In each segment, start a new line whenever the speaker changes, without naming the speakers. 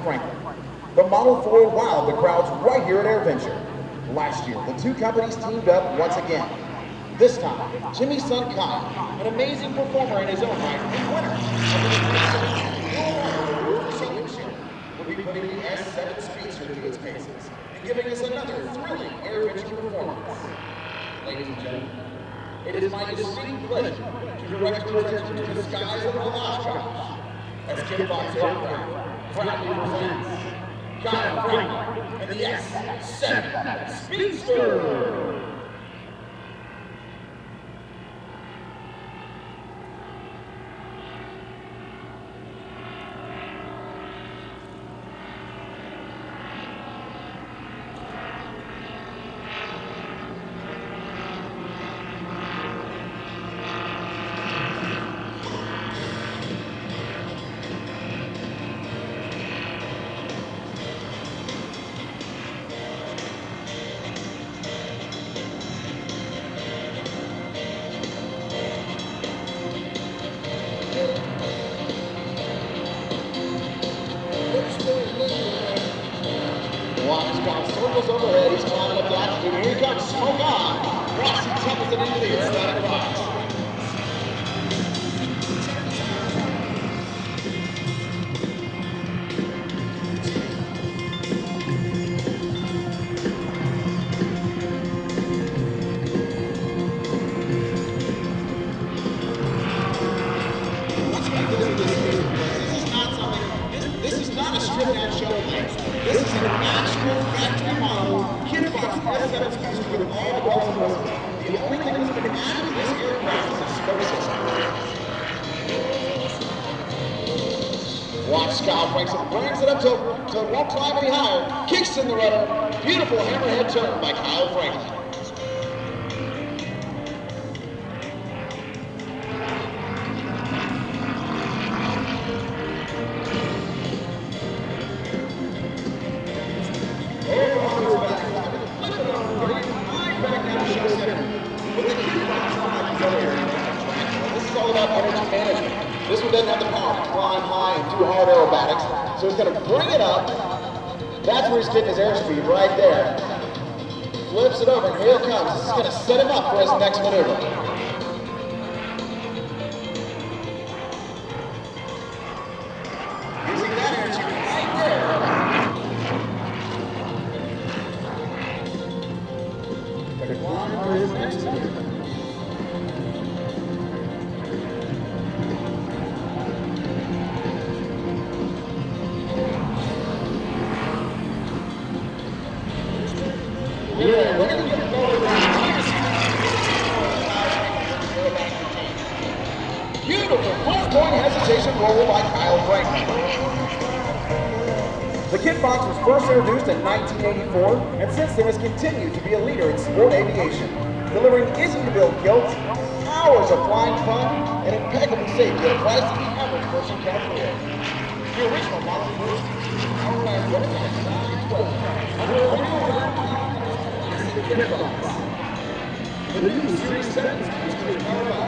Franklin. The Model 4 wowed the crowds right here at AirVenture. Last year, the two companies teamed up once again. This time, Jimmy's son Kyle, an amazing performer in his own right, and winner of the Championship, will be putting the S7 Speedster through its paces and giving us another thrilling AirVenture performance. Ladies and gentlemen, it is my distinct pleasure to direct your attention to the skies of the Velocicops as Kitbox Aircraft proudly presents Kyle Franklin and the S7 Speedster. Circles overhead, he's climbing up the altitude, and here he comes, smoke on! Rossi tumbles it into the aerobatic box. This is not a stripped down show place. This is an actual factory model Kitbox S7 Speedster with all the bells and whistles. The only thing that's been added to this aircraft is a smoke system. Watch Kyle Franklin brings it up so it won't climb any higher, kicks in the rudder. Beautiful hammerhead turn by Kyle Franklin. This is all about energy management. This one doesn't have the power to climb high and do hard aerobatics, so he's going to bring it up. That's where he's getting his airspeed, right there. Flips it over, and here it comes. This is going to set him up for his next maneuver. Using that energy right there. Going to climb for his next maneuver. Yeah, we're going to get beautiful full-point hesitation roll by Kyle Franklin. The Kitbox was first introduced in 1984, and since then has continued to be a leader in sport aviation, delivering easy-to-build kilts, hours of flying fun, and impeccable safety at a price that the average person can't afford. The original model was powered by a prototype Kitbox. The new Series 7 Speedster is powered by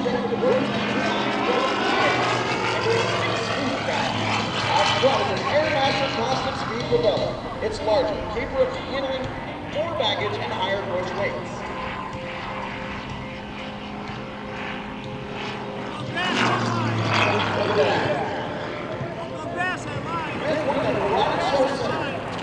well, it's an Airmaster constant speed propeller. It's larger, capable of handling more baggage and higher gross weights. Look at that. That's one of the rocket show center.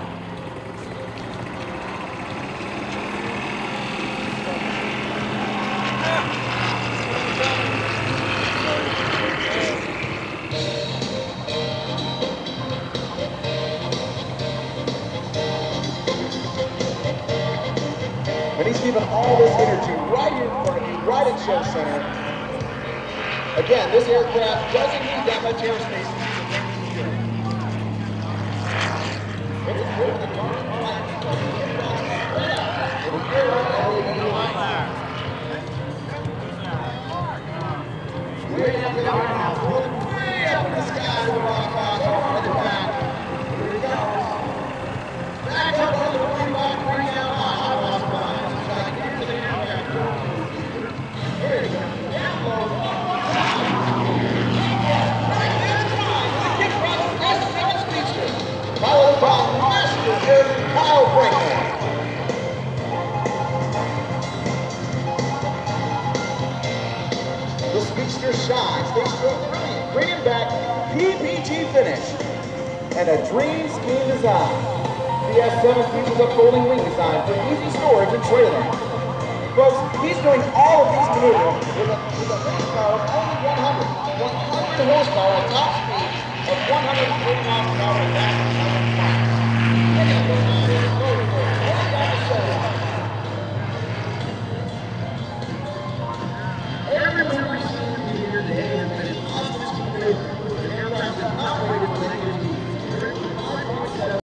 And he's giving all this energy right here in front of you, right at Show Center. Again, this aircraft doesn't need that much airspace to it's equipped with a dark light because the Kitbox is spread out with an LED light. Way up there now, way up in the sky with the rock box at the back. Here we go. Back up on the 45, bring down high. Here we go. Down low. Speedster Kyle Franklin. The Speedster shines thanks to a brilliant green and back PPG finish and a dream scheme design. The S7 features a folding wing design for easy storage and trailing. Folks, he's doing all of these maneuvers with a horsepower of only 100 horsepower at top speeds of 140 miles per hour and fast.